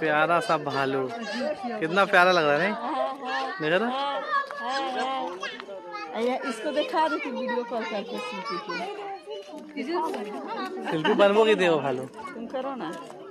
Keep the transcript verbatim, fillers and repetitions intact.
प्यारा सा भालू, कितना प्यारा लग रहा है नहीं? देखा ना, इसको दिखा दो वीडियो कॉल करके। शिल्पी बनवो की थे वो भालू, तुम करो ना।